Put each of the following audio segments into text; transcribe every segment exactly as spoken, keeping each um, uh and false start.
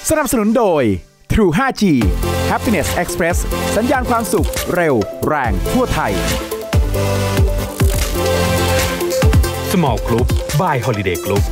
สนับสนุนโดย True ไฟว์ จี Happiness Express สัญญาณความสุขเร็วแรงทั่วไทย Small Group by Holiday Group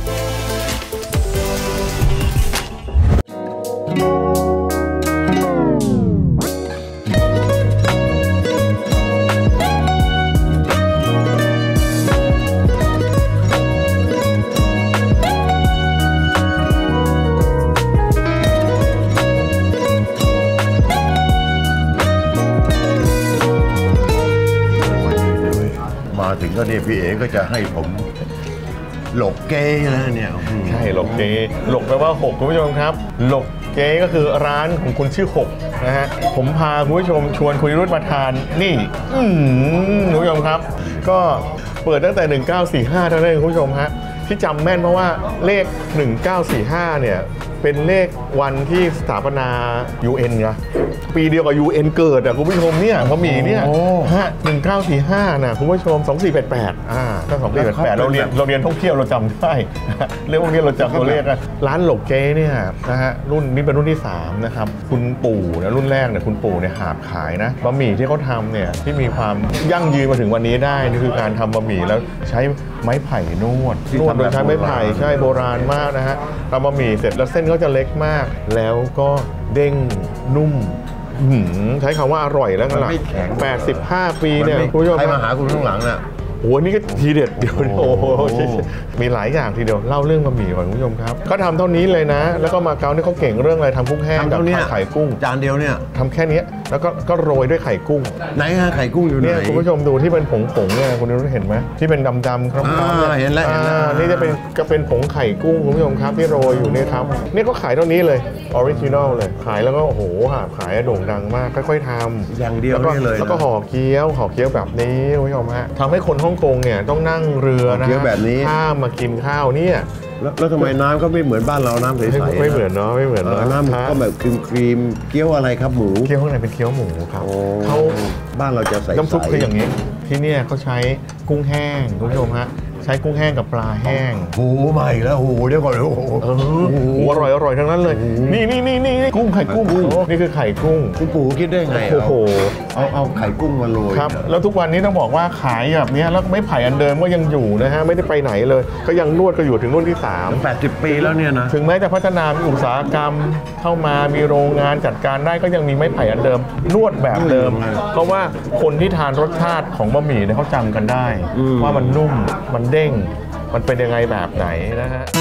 มาถึงก็เนี่ยพี่เอ๋ก็จะให้ผมหลกเก้แล้วเนี่ยใช่หลกเก้หลกแปลว่าหกคุณผู้ชมครับหลกเก้ก็คือร้านของคุณชื่อหกนะฮะผมพาคุณผู้ชมชวนคุณรุ่นมาทานนี่อืมคุณผู้ชมครับก็เปิดตั้งแต่หนึ่งเก้าสี่ห้าเท่านั้นคุณผู้ชมฮะที่จำแม่นเพราะว่าเลขหนึ่งเก้าสี่ห้าเนี่ยเป็นเลขวันที่สถาปนา ยู เอ็น ไงปีเดียวกับ ยู เอ็น เกิดอ่ะคุณผู้ชมเนี่ยเขามีเนี่ยฮะหนึ่งเก้าสี่ห้านะคุณผู้ชมสองสี่แปดแปดอ่าถ้าสองสี่แปดแปดเราเรียนเราเรียนท่องเที่ยวเราจำได้เรื่องพวกนี้เราจำตัวเลขนะร้านหลกเจ๊เนี่ยนะฮะรุ่นนี้เป็นรุ่นที่สามนะครับคุณปู่นะรุ่นแรกเนี่ยคุณปู่เนี่ยหาบขายนะบะหมี่ที่เขาทำเนี่ยที่มีความยั่งยืนมาถึงวันนี้ได้นี่คือการทำบะหมี่แล้วใช้ไม้ไผ่นวดนวดโดยใช้ไม้ไผ่ใช่โบราณมากนะฮะทำบะหมี่เสร็จแล้วเส้นก็จะเล็กมากแล้วก็เด้งนุ่มใช้คำว่าอร่อยแล้วกันล่ะแปดสิบห้าปีเนี่ยคุณผู้ชมใครมาหาคุณข้างหลังน่ะโอ้นี่ก็ทีเด็ดเดียวโอ้โหมีหลายอย่างทีเดียวเล่าเรื่องบะหมี่ก่อนคุณผู้ชมครับก็ทำเท่านี้เลยนะแล้วก็มาเก๊านี่เขาเก่งเรื่องอะไรทำกุ้งแห้งกับไข่กุ้งจานเดียวเนี่ยทำแค่นี้แล้วก็ก็โรยด้วยไข่กุ้งไหนฮะไข่กุ้งอยู่ไหนเนี่ยคุณผู้ชมดูที่เป็นผงผงเนี่ยคุณรู้เห็นไหมที่เป็นดำๆครับเห็นแล้วนี่จะเป็นก็เป็นผงไข่กุ้งคุณผู้ชมครับที่โรยอยู่นี่ครับนี่ก็ขายเท่านี้เลยออริจินอลเลยขายแล้วก็โอ้โหขายโด่งดังมากค่อยๆทำอย่างเดียวนี่เลยแล้วก็ห่อเกี๊ยวห่อเกี๊ยวแบบนี้คุณผู้ชมฮะทำให้คนฮ่องกงเนี่ยต้องนั่งเรือนะแบบนี้ข้ามมากินข้าวเนี่ยแล้วทำไมน้ำก็ไม่เหมือนบ้านเราน้ำใสๆไม่เหมือนเนาะไม่เหมือนเนาะน้ำก็แบบครีมครีมเกี๊ยวอะไรครับหมูเกี๊ยวข้างในเป็นเกี๊ยวหมูครับเขาบ้านเราจะใส่น้ำซุปคืออย่างนี้ที่เนี่ยเขาใช้กุ้งแห้งคุณผู้ชมฮะใช้กุ้งแห้งกับปลาแห้งโอ้ใหม่แล้วโอ้เดี๋ยวก่อนโอ้โหอร่อยอร่อยทั้งนั้นเลยนี่นี่นี่นี่กุ้งไข่กุ้งนี่คือไข่กุ้งคุณปู่คิดได้ไงโอ้โหเอาเอาไข่กุ้งมาโรยครับแล้วทุกวันนี้ต้องบอกว่าขายแบบนี้แล้วไม่ไผ่อันเดิมก็ยังอยู่นะฮะไม่ได้ไปไหนเลยก็ยังนวดก็อยู่ถึงรุ่นที่สามแปดสิบปีแล้วเนี่ยนะถึงแม้จะพัฒนามีอุตสาหกรรมเข้ามามีโรงงานจัดการได้ก็ยังมีไม้ไผ่อันเดิมนวดแบบเดิมเพราะว่าคนที่ทานรสชาติของบะหมี่เนี่ยเขาจำกันได้ว่ามันนุ่มมันเด้งมันเป็นยังไงแบบไหนนะฮะ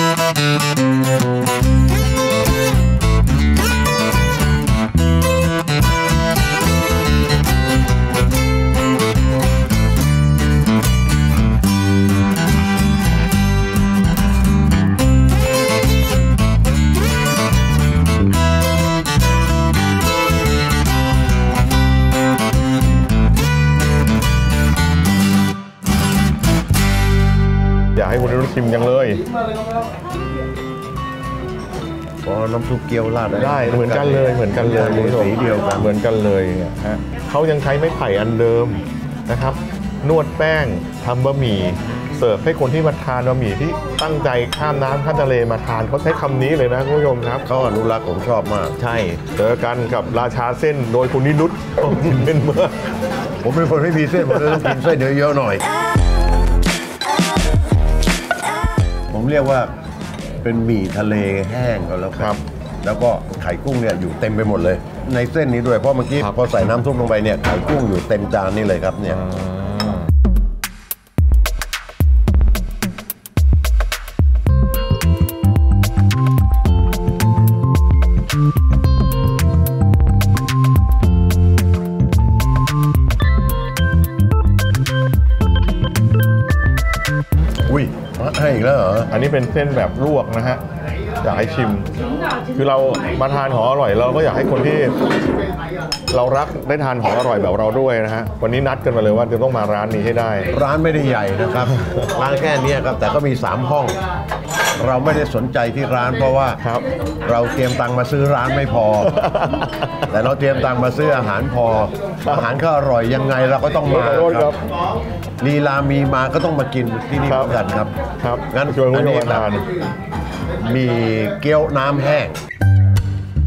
อยากให้คุณได้ชิมจังเลยอ๋อน้ำซุปเกี๊ยวราดได้เหมือนกันเลยเหมือนกันเลยสีเดียวกันเหมือนกันเลยเนี่ยฮะเขายังใช้ไม้ไผ่อันเดิมนะครับนวดแป้งทำบะหมี่เสิร์ฟให้คนที่มาทานบะหมี่ที่ตั้งใจข้ามน้ำข้ามทะเลมาทานเขาใช้คำนี้เลยนะคุณผู้ชมครับเขาอนุรักษ์ผมชอบมากใช่เจอกันกับราชาเส้นโดยคุณนิรุตเป็นเมื่อผมเป็นคนไม่มีเส้นผมเลยต้องกินเส้นเยอะๆหน่อยผมเรียกว่าเป็นหมี่ทะเลแห้งก็แล้วครับแล้วก็ไข่กุ้งเนี่ยอยู่เต็มไปหมดเลยในเส้นนี้ด้วยเพราะเมื่อกี้พอใส่น้ำซุปลงไปเนี่ยไข่กุ้งอยู่เต็มจานนี่เลยครับเนี่ยอุ้ยให้อีกแล้วเหรออันนี้เป็นเส้นแบบลวกนะฮะอยากให้ชิมคือเรามาทานของอร่อยเราก็อยากให้คนที่เรารักได้ทานของอร่อยแบบเราด้วยนะฮะวันนี้นัดกันมาเลยว่าจะต้องมาร้านนี้ให้ได้ร้านไม่ได้ใหญ่นะครับร้านแค่นี้ครับแต่ก็มีสามห้องเราไม่ได้สนใจที่ร้านเพราะว่าเราเตรียมตังค์มาซื้อร้านไม่พอแต่เราเตรียมตังค์มาซื้ออาหารพออาหารก็อร่อยยังไงเราก็ต้องมาครับลีลามีมาก็ต้องมากินที่นี่เหมือนกันครับครับงั้นชวนคุณมาทานมีเกี๊ยวน้ำแห้ง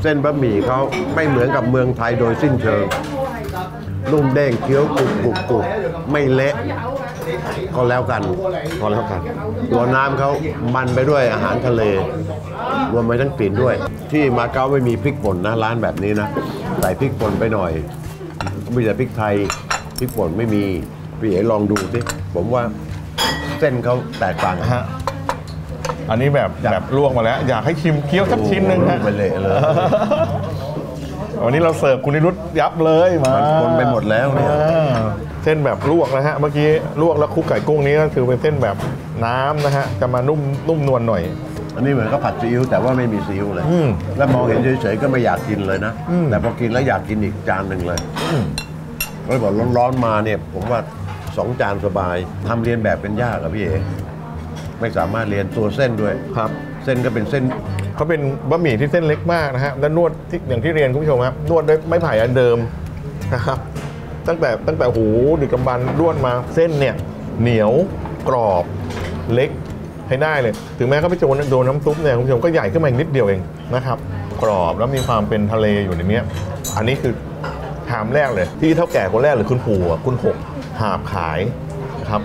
ส้นบะหมี่เขาไม่เหมือนกับเมืองไทยโดยสิ้นเชิงนุ่มเด้งเคี้ยวกรุบกรุบกรุบไม่เละก็แล้วกันก็แล้วกันตัวน้ำเขามันไปด้วยอาหารทะเลรวมไปทั้งกลิ่นด้วยที่มาเก๊าไม่มีพริกป่นนะร้านแบบนี้นะใส่พริกป่นไปหน่อยมีแต่พริกไทยพริกป่นไม่มีพี่เอ๋ลองดูสิผมว่าเส้นเขาแตกต่างฮะอันนี้แบบแบบลวกมาแล้วอยากให้ชิมเคี้ยวสักชิ้นหนึ่งฮะไปเละเลยวันนี้เราเสิร์ฟคุณนิรุตยับเลยมามันคนไปหมดแล้วเนี่ยเส้นแบบลวกนะฮะเมื่อกี้ลวกแล้วคลุกไก่กุ้งนี้ก็คือเป็นเส้นแบบน้ำนะฮะจะมานุ่มนุ่มนวลหน่อยอันนี้เหมือนก็ผัดซีอิ๊วแต่ว่าไม่มีซีอิ๊วเลยอืมแล้วมองเห็นเฉยๆก็ไม่อยากกินเลยนะอืมแต่พอกินแล้วอยากกินอีกจานหนึ่งเลยแล้วบอกร้อนๆมาเนี่ยผมว่าสองจานสบายทำเรียนแบบเป็นยากอะพี่เอ๋ไม่สามารถเรียนตัวเส้นด้วยครับเส้นก็เป็นเส้นเขาเป็นบะหมี่ที่เส้นเล็กมากนะฮะและนวดที่อย่างที่เรียนคุณผู้ชมครับนวดด้วยไม้ไผ่อันเดิมนะครับตั้งแต่ตั้งแต่หูดึกกำบันนวดมาเส้นเนี่ยเหนียวกรอบเล็กให้ได้เลยถึงแม้เขาไปโดนโดนน้ำซุปเนี่ยคุณผู้ชมก็ใหญ่ขึ้นมาอีกนิดเดียวเองนะครับกรอบแล้วมีความเป็นทะเลอยู่ในนี้อันนี้คือถามแรกเลยที่เท่าแก่คนแรกหรือคุณปู่อะคุณหกหาบขายนะครับ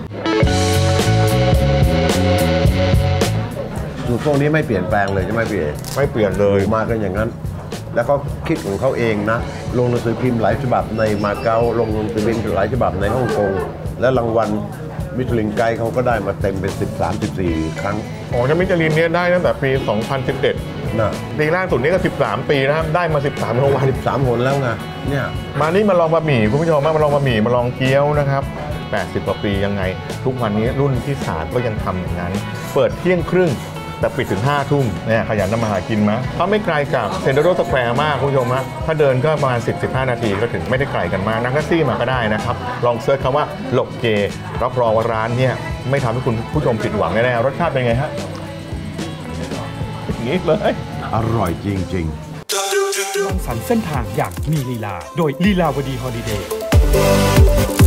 สูตรพวกนี้ไม่เปลี่ยนแปลงเลยใช่ไหมพี่เอ๋ไม่เปลี่ยนเลยมากันอย่างนั้น แล้วก็คิดของเขาเองนะลงหนังสือพิมพ์หลายฉบับในมาเก๊าลงหนังสือพิมพ์หลายฉบับในฮ่องกงและรางวัลมิชลินไกด์เขาก็ได้มาเต็มเป็นสิบสาม สิบสี่ครั้งอ๋อจะมิชลินเนี่ยได้ตั้งแต่ปี สองพันสิบเอ็ดนะปีล่าสุดนี่ก็สิบสามปีนะครับได้มาสิบสามรางวัลสิบสามหนแล้วไงเนี่ยมานี่มาลองบะหมี่คุณผู้ชมมาลองบะหมี่มาลองเกี๊ยวนะครับแปดสิบกว่าปียังไง ทุกวันนี้รุ่นที่สามก็ยังทำอย่างนั้น เปิดเที่ยงครึ่งแต่ปิดถึงห้าทุ่มเนี่ยขยันทำมาหากินมั้ยเขาไม่ไกลจากเซ็นทรัลสแควร์มากคุณผู้ชมฮะถ้าเดินก็ประมาณ สิบถึงสิบห้า นาทีก็ถึงไม่ได้ไกลกันมากนั่งแท็กซี่มาก็ได้นะครับลองเสิร์ชคำว่าหลกเกรับรองว่าร้านเนี่ยไม่ทำให้คุณผู้ชมผิดหวังแน่ๆรสชาติเป็นไงฮะอย่างนี้เลยอร่อยจริงๆรังสรรค์เส้นทางอย่างมีลีลา โดยลีลาวดีฮอลิเดย์